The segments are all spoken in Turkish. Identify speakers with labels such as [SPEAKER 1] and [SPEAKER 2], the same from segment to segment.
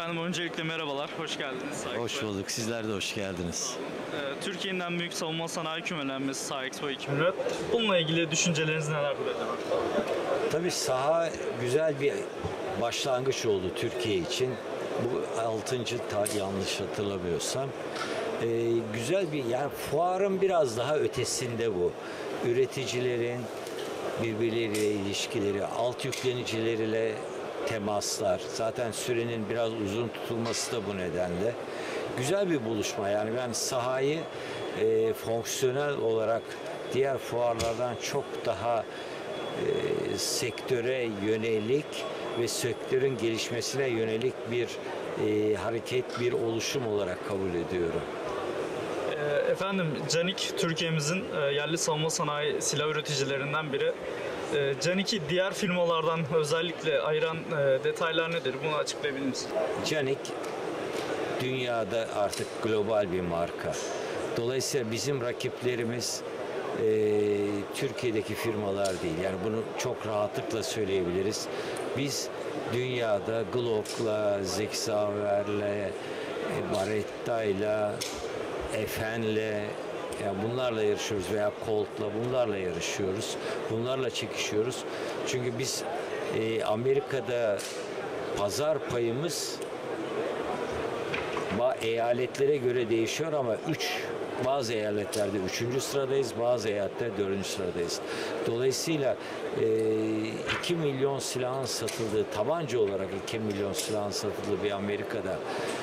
[SPEAKER 1] Efendim öncelikle merhabalar, hoş geldiniz.
[SPEAKER 2] Hoş bulduk. Sizler de hoş geldiniz.
[SPEAKER 1] Türkiye'nin en büyük savunma sanayi kümelenmesi Saha Expo 2004. Bununla ilgili düşünceleriniz neler burada?
[SPEAKER 2] Tabii saha güzel bir başlangıç oldu Türkiye için. Bu 6. yanlış hatırlamıyorsam. Güzel bir, yani fuarın biraz daha ötesinde bu. Üreticilerin birbirleriyle ilişkileri, alt yüklenicileriyle temaslar. Zaten sürenin biraz uzun tutulması da bu nedenle. Güzel bir buluşma. Yani ben sahayı fonksiyonel olarak diğer fuarlardan çok daha sektöre yönelik ve sektörün gelişmesine yönelik bir hareket, bir oluşum olarak kabul ediyorum.
[SPEAKER 1] Efendim, Canik Türkiye'mizin yerli savunma sanayi silah üreticilerinden biri. Canik'i diğer firmalardan özellikle ayıran detaylar nedir? Bunu açıklayabilir misiniz?
[SPEAKER 2] Canik dünyada artık global bir marka. Dolayısıyla bizim rakiplerimiz Türkiye'deki firmalar değil. Yani bunu çok rahatlıkla söyleyebiliriz. Biz dünyada Glock'la, Sig Sauer'le, Baretta'yla, Efen'le, yani bunlarla yarışıyoruz veya Colt'la bunlarla yarışıyoruz. Bunlarla çekişiyoruz. Çünkü biz Amerika'da pazar payımız eyaletlere göre değişiyor ama bazı eyaletlerde 3. sıradayız, bazı eyaletlerde 4. sıradayız. Dolayısıyla 2 milyon silahın satıldığı, tabanca olarak 2 milyon silahın satıldığı bir Amerika'da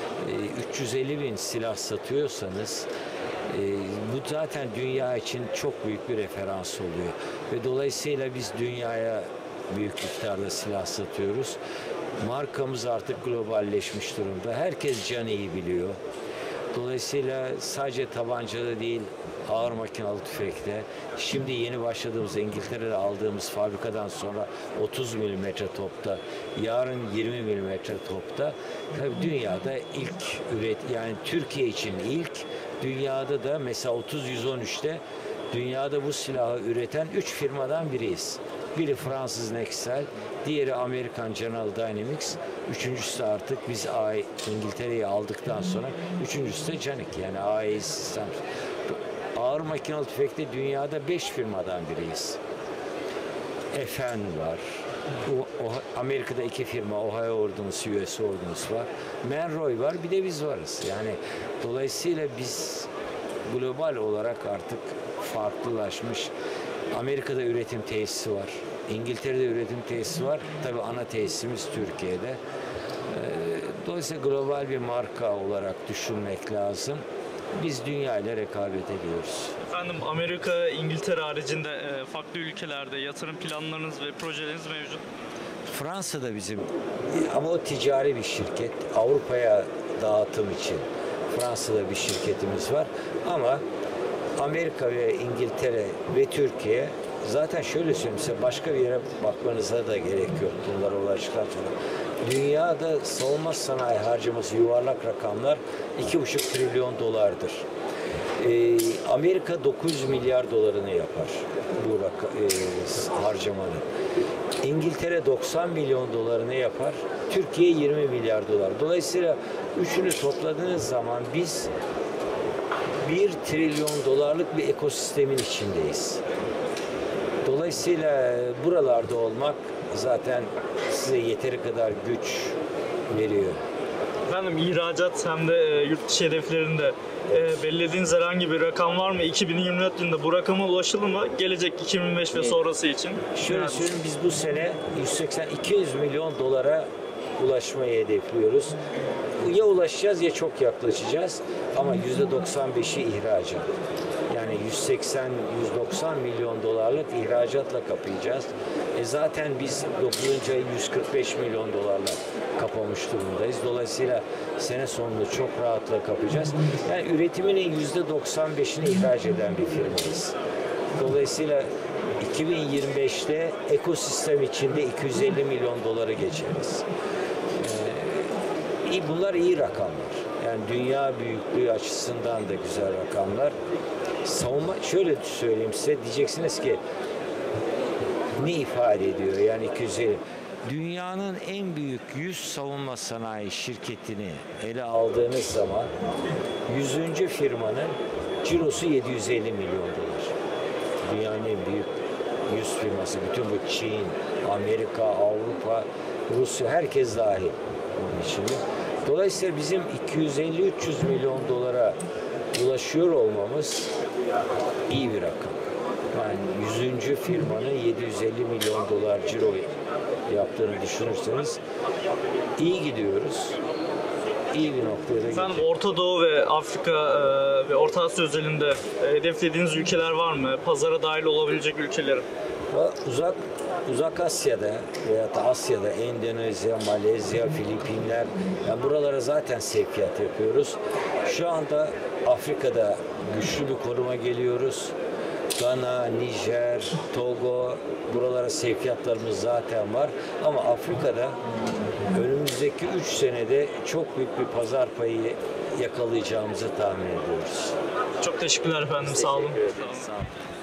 [SPEAKER 2] 350 bin silah satıyorsanız bu zaten dünya için çok büyük bir referans oluyor. Ve dolayısıyla biz dünyaya büyük miktarda silah satıyoruz. Markamız artık globalleşmiş durumda. Herkes Canik'i biliyor. Dolayısıyla sadece tabancada değil, ağır makinalı tüfekte, şimdi yeni başladığımız İngiltere'de aldığımız fabrikadan sonra 30 milimetre topta, yarın 20 milimetre topta, tabii dünyada ilk yani Türkiye için ilk, dünyada da mesela 30-113'te dünyada bu silahı üreten 3 firmadan biriyiz. Biri Fransız Nextel, diğeri Amerikan General Dynamics, üçüncüsü de artık biz İngiltere'yi aldıktan sonra üçüncüsü de Canik, yani AE Systems. Ağır makinalı tüfekte dünyada 5 firmadan biriyiz. Efen var. Amerika'da 2 firma, Ohio Ordnance, US Ordnance var. Monroe var, bir de biz varız. Yani dolayısıyla biz global olarak artık farklılaşmış. Amerika'da üretim tesisi var. İngiltere'de üretim tesisi var. Tabii ana tesisimiz Türkiye'de. Dolayısıyla global bir marka olarak düşünmek lazım. Biz dünya ile rekabet ediyoruz.
[SPEAKER 1] Efendim, Amerika, İngiltere haricinde farklı ülkelerde yatırım planlarınız ve projeleriniz mevcut.
[SPEAKER 2] Fransa'da bizim, ama o ticari bir şirket. Avrupa'ya dağıtım için Fransa'da bir şirketimiz var. Ama Amerika ve İngiltere ve Türkiye, zaten şöyle söyleyeyim size, başka bir yere bakmanıza da gerek yok bunlara ulaştıktan sonra. Dünyada savunma sanayi harcaması yuvarlak rakamlar 2,5 trilyon dolardır. Amerika 900 milyar dolarını yapar bu harcamanın. İngiltere 90 milyon dolarını yapar. Türkiye 20 milyar dolar. Dolayısıyla üçünü topladığınız zaman biz 1 trilyon dolarlık bir ekosistemin içindeyiz. Dolayısıyla buralarda olmak zaten size yeteri kadar güç veriyor.
[SPEAKER 1] Efendim, ihracat hem de yurt dışı hedeflerinde belirlediğiniz herhangi bir rakam var mı? 2024 yılında bu rakama ulaşılır mı? Gelecek 2025 ve sonrası için.
[SPEAKER 2] Şöyle söyleyeyim, biz bu sene 180-200 milyon dolara ulaşmayı hedefliyoruz. Ya ulaşacağız ya çok yaklaşacağız ama %95'i ihracat. Yani 180-190 milyon dolarlık ihracatla kapayacağız. Zaten biz 9. ayı 145 milyon dolarla kapamış durumdayız. Dolayısıyla sene sonunda çok rahatla kapayacağız. Yani üretiminin %95'ini ihraç eden bir firmayız. Dolayısıyla 2025'te ekosistem içinde 250 milyon doları geçeriz. Bunlar iyi rakamlar. Yani dünya büyüklüğü açısından da güzel rakamlar. Savunma, şöyle söyleyeyim size, diyeceksiniz ki ne ifade ediyor yani 250? dünyanın en büyük 100 savunma sanayi şirketini ele aldığınız zaman 100. firmanın cirosu 750 milyon dolar. Dünyanın en büyük 100 firması. Bütün bu Çin, Amerika, Avrupa, Rusya, herkes dahil bunun içinde. Dolayısıyla bizim 250-300 milyon dolara ulaşıyor olmamız iyi bir rakam. Yani 100. firmanın 750 milyon dolar ciro yaptığını düşünürseniz iyi gidiyoruz. İyi bir noktaya da
[SPEAKER 1] Efendim
[SPEAKER 2] gidiyoruz.
[SPEAKER 1] Orta Doğu ve Afrika ve Orta Asya özelinde hedeflediğiniz ülkeler var mı? Pazara dahil olabilecek ülkeler.
[SPEAKER 2] Uzak Asya'da veya da Asya'da Endonezya, Malezya, Filipinler, yani buralara zaten sevkiyat yapıyoruz. Şu anda Afrika'da güçlü bir konuma geliyoruz. Gana, Nijer, Togo, buralara sevkiyatlarımız zaten var. Ama Afrika'da önümüzdeki 3 senede çok büyük bir pazar payı yakalayacağımızı tahmin ediyoruz.
[SPEAKER 1] Çok teşekkürler efendim. Sağ olun.
[SPEAKER 2] Sağ olun.